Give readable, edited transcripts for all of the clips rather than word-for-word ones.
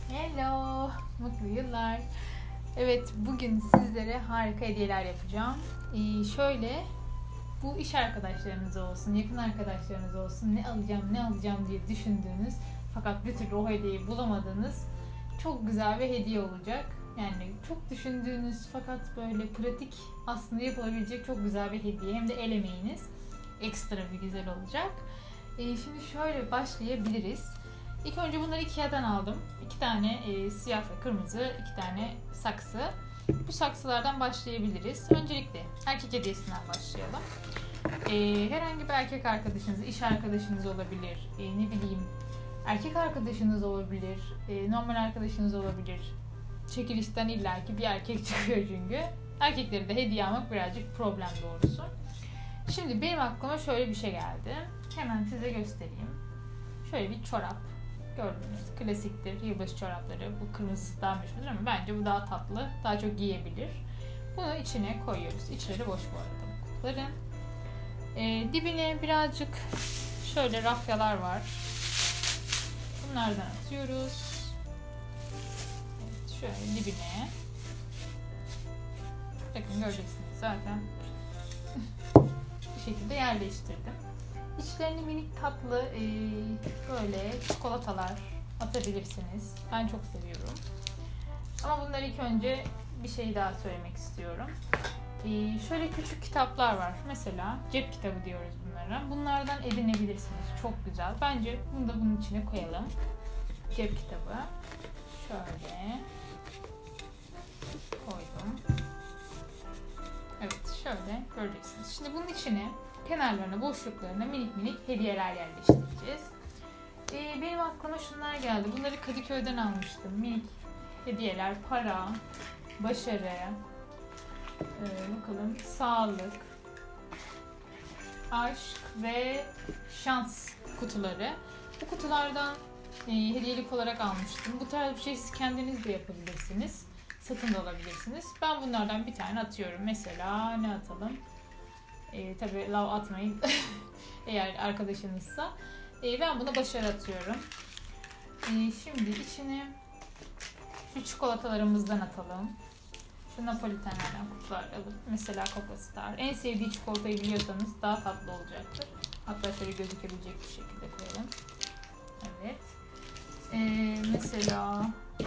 Hello, mutlu yıllar. Evet, bugün sizlere harika hediyeler yapacağım. Şöyle, bu iş arkadaşlarınız olsun, yakın arkadaşlarınız olsun, ne alacağım diye düşündüğünüz fakat bir türlü o hediyeyi bulamadığınız çok güzel bir hediye olacak. Yani çok düşündüğünüz fakat böyle pratik aslında yapılabilecek çok güzel bir hediye. Hem de el emeğiniz ekstra bir güzel olacak. Şimdi şöyle başlayabiliriz. İlk önce bunları Ikea'dan aldım. 2 tane siyah ve kırmızı, 2 tane saksı. Bu saksılardan başlayabiliriz. Öncelikle erkek hediyesinden başlayalım. Herhangi bir erkek arkadaşınız, iş arkadaşınız olabilir, ne bileyim erkek arkadaşınız olabilir, normal arkadaşınız olabilir. Çekilişten illaki bir erkek çıkıyor çünkü. Erkekleri de hediye almak birazcık problem doğrusu. Şimdi benim aklıma şöyle bir şey geldi. Hemen size göstereyim. Şöyle bir çorap. Gördüğünüz klasiktir. Yılbaşı çorapları. Bu kırmızısı daha meşhurdur ama bence bu daha tatlı. Daha çok giyebilir. Bunu içine koyuyoruz. İçleri boş bu arada bu kutuların. Dibine birazcık şöyle rafyalar var. Bunlardan atıyoruz. Evet, şöyle dibine. Bakın göreceksiniz zaten. Bu şekilde yerleştirdim. İçlerine minik tatlı böyle çikolatalar atabilirsiniz. Ben çok seviyorum. Ama bunları ilk önce bir şey daha söylemek istiyorum. Şöyle küçük kitaplar var. Mesela cep kitabı diyoruz bunlara. Bunlardan edinebilirsiniz. Çok güzel. Bence bunu da bunun içine koyalım. Cep kitabı. Şöyle koydum. Evet, şöyle göreceksiniz. Şimdi bunun içine kenarlarına, boşluklarına minik hediyeler yerleştireceğiz. Benim aklıma şunlar geldi. Bunları Kadıköy'den almıştım. Minik hediyeler, para, başarı, bakalım sağlık, aşk ve şans kutuları. Bu kutulardan hediyelik olarak almıştım. Bu tarz bir şey siz kendiniz de yapabilirsiniz. Satın da alabilirsiniz. Ben bunlardan bir tane atıyorum. Mesela ne atalım? Tabii love atmayın eğer arkadaşınızsa. Ben buna başarı atıyorum. Şimdi içine şu çikolatalarımızdan atalım. Şu Napolitanlerden kutular alıp mesela Coco Star. En sevdiği çikolatayı biliyorsanız daha tatlı olacaktır. Hatta şöyle gözükebilecek bir şekilde koyalım. Evet. Mesela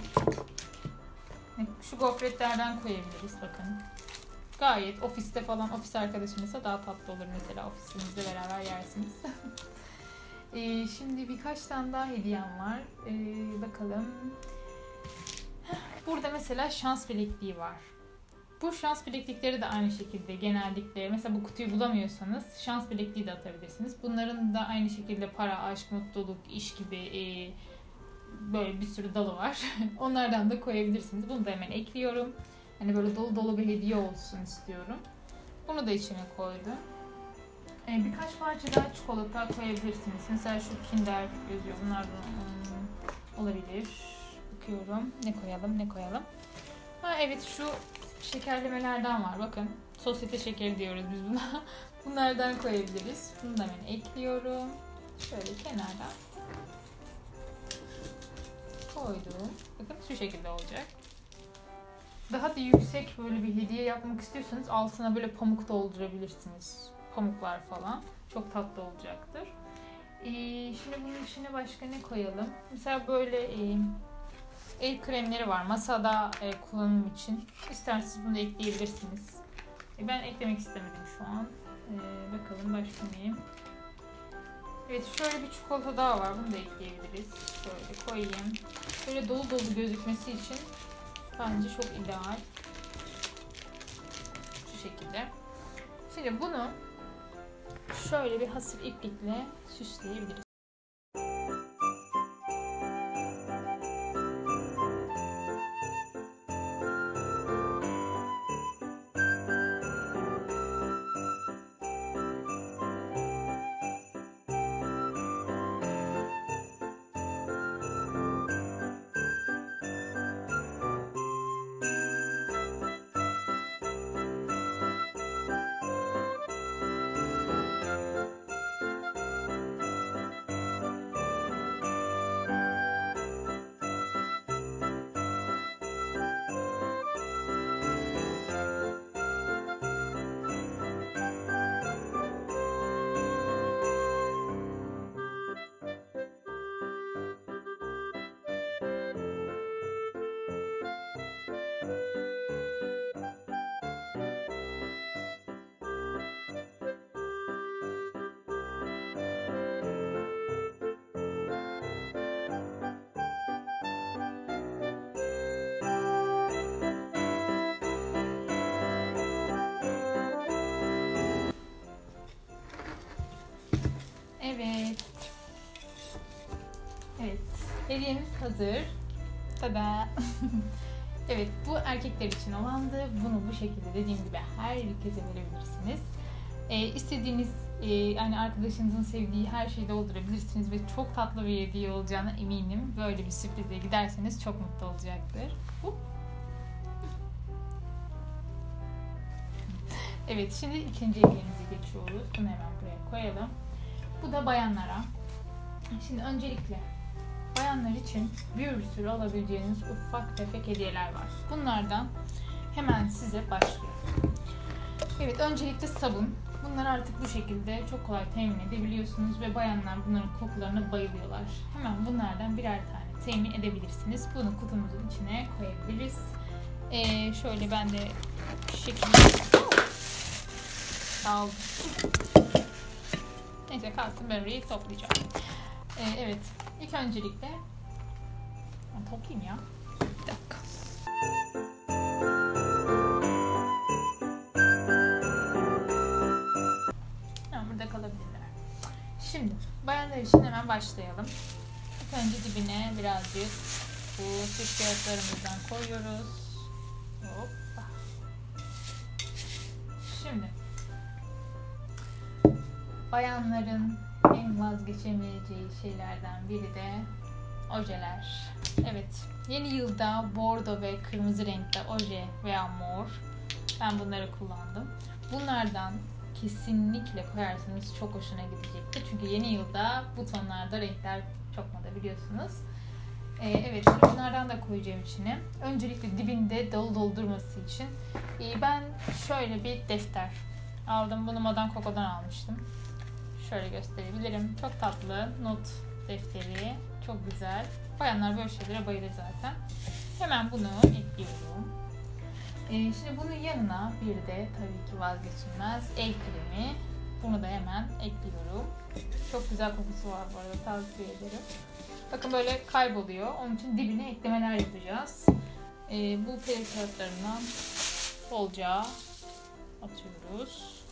şu gofretlerden koyabiliriz bakın. Gayet ofiste falan, ofis arkadaşınızsa daha tatlı olur mesela, ofisinizde beraber yersiniz. Şimdi birkaç tane daha hediyem var. Bakalım. Burada mesela şans bilekliği var. Bu şans bileklikleri de aynı şekilde genellikle mesela bu kutuyu bulamıyorsanız şans bilekliği de atabilirsiniz. Bunların da aynı şekilde para, aşk, mutluluk, iş gibi böyle bir sürü dalı var. Onlardan da koyabilirsiniz. Bunu da hemen ekliyorum. Hani böyle dolu dolu bir hediye olsun istiyorum. Bunu da içine koydum. Birkaç parça daha çikolata koyabilirsiniz. Mesela şu Kinder yazıyor. Bunlardan olabilir. Bakıyorum. Ne koyalım? Ha evet, şu şekerlemelerden var. Bakın. Sosyete şekeri diyoruz biz buna. Bunlardan koyabiliriz. Bunu da hemen ekliyorum. Şöyle kenardan koydum. Bakın şu şekilde olacak. Daha da yüksek böyle bir hediye yapmak istiyorsanız altına böyle pamuk doldurabilirsiniz. Pamuklar falan. Çok tatlı olacaktır. Şimdi bunun içine başka ne koyalım? Mesela böyle el kremleri var. Masada kullanım için. İsterseniz bunu da ekleyebilirsiniz. Ben eklemek istemedim şu an. Bakalım başka neyim? Evet, şöyle bir çikolata daha var. Bunu da ekleyebiliriz. Şöyle koyayım. Böyle dolu dolu gözükmesi için bence çok ideal. Şu şekilde. Şimdi bunu şöyle bir hasır iplikle süsleyebiliriz. Evet. Evet. Hediyemiz hazır. Tada. Evet, bu erkekler için olandı. Bunu bu şekilde dediğim gibi herkese verebilirsiniz. İstediğiniz yani arkadaşınızın sevdiği her şeyi doldurabilirsiniz ve çok tatlı bir hediye olacağına eminim. Böyle bir sürprize giderseniz çok mutlu olacaktır. Evet, şimdi ikinci hediyemize geçiyoruz. Bunu hemen buraya koyalım. Bu da bayanlara. Şimdi öncelikle bayanlar için bir sürü alabileceğiniz ufak tefek hediyeler var. Bunlardan hemen size başlıyorum. Evet, öncelikle sabun. Bunları artık bu şekilde çok kolay temin edebiliyorsunuz ve bayanlar bunların kokularına bayılıyorlar. Hemen bunlardan birer tane temin edebilirsiniz. Bunu kutumuzun içine koyabiliriz. Şöyle ben de şu şekilde aldım. Neyse kalsın, ben orayı toplayacağım. Evet, ilk öncelikle ben toplayayım ya. Bir dakika. Burada kalabilirler. Şimdi bayanlar için hemen başlayalım. İlk önce dibine birazcık bu süt kağıtlarımızdan koyuyoruz. Hoppa. Şimdi bayanların en vazgeçemeyeceği şeylerden biri de ojeler. Evet, yeni yılda bordo ve kırmızı renkte oje veya mor, ben bunları kullandım. Bunlardan kesinlikle koyarsanız çok hoşuna gidecektir. Çünkü yeni yılda bu tonlarda renkler çok moda, biliyorsunuz. Evet, şimdi bunlardan da koyacağım içine. Öncelikle dibinde dolu doldurması için ben şöyle bir defter aldım. Bunu Madame Coco'dan almıştım. Şöyle gösterebilirim. Çok tatlı not defteri. Çok güzel. Bayanlar böyle şeylere bayılır zaten. Hemen bunu ekliyorum. Şimdi bunun yanına bir de tabii ki vazgeçilmez el kremi. Bunu da hemen ekliyorum. Çok güzel kokusu var bu arada, tavsiye ederim. Bakın böyle kayboluyor. Onun için dibine eklemeler yapacağız. Bu peri kağıtlarından bolca atıyoruz.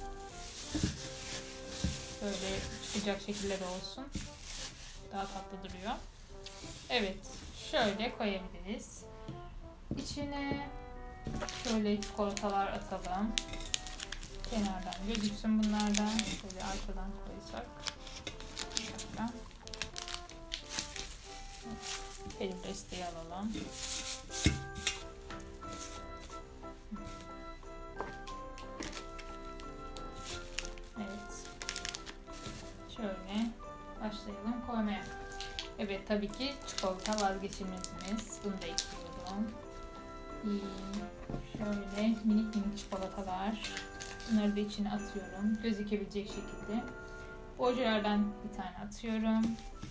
Böyle çıkacak şekilleri olsun. Daha tatlı duruyor. Evet, şöyle koyabiliriz. İçine şöyle çikolatalar atalım. Kenardan gözüksün bunlardan. Şöyle arkadan koysak. Elim desteği alalım. Evet. Şöyle başlayalım koymaya. Evet, tabii ki çikolata vazgeçilmezimiz. Bunu da ekliyorum. Şöyle minik minik çikolatalar. Bunları da içine atıyorum. Gözükebilecek şekilde. Bu ojelerden bir tane atıyorum.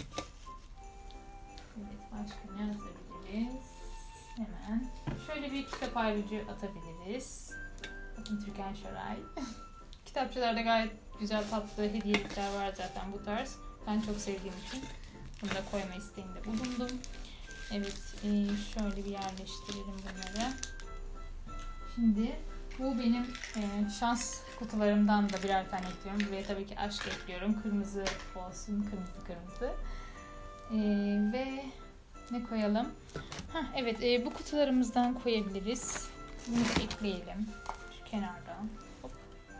Evet, başka ne atabiliriz? Hemen. Şöyle bir kitap ayrıcı atabiliriz. Bakın, Türkan Şoray. Kitapçılarda gayet güzel tatlı hediyelikler var zaten bu tarz. Ben çok sevdiğim için bunu da koyma isteğinde bulundum. Evet, şöyle bir yerleştirelim bunları. Şimdi bu benim şans kutularımdan da birer tane ekliyorum. Buraya tabii ki aşk ekliyorum. Kırmızı olsun, kırmızı. Ve ne koyalım? Evet, bu kutularımızdan koyabiliriz. Bunu da ekleyelim. Şu kenardan. Hop.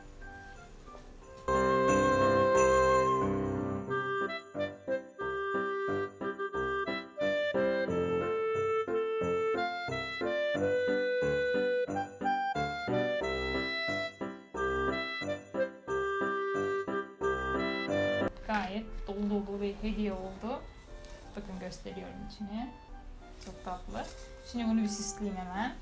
Gayet dolu dolu bir hediye oldu. Bakın, gösteriyorum içine. Çok tatlı. Şimdi bunu bir süsleyeyim hemen.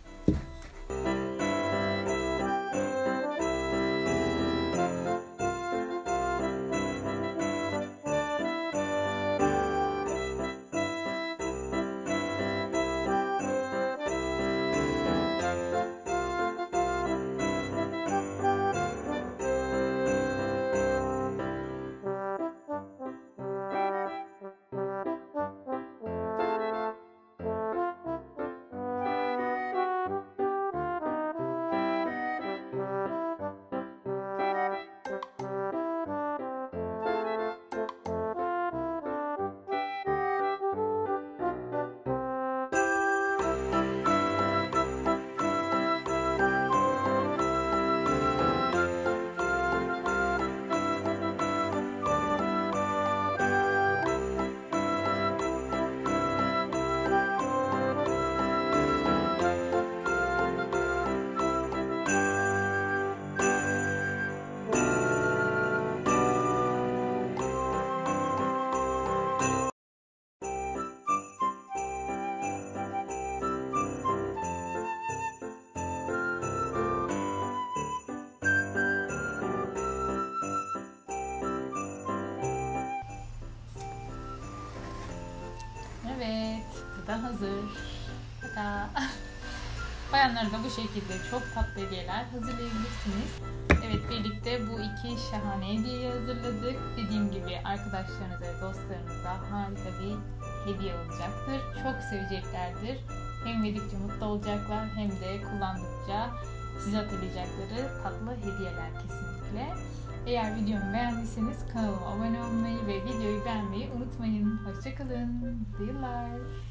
da hazır. Tada. Bayanlara da bu şekilde çok tatlı hediyeler hazırlayabilirsiniz. Evet, birlikte bu iki şahane hediyeyi hazırladık. Dediğim gibi arkadaşlarınıza ve dostlarınıza harika bir hediye olacaktır. Çok seveceklerdir. Hem verdikçe mutlu olacaklar hem de kullandıkça sizi hatırlayacakları tatlı hediyeler kesinlikle. Eğer videomu beğendiyseniz kanalıma abone olmayı ve videoyu beğenmeyi unutmayın. Hoşça kalın. Mutlu yıllar.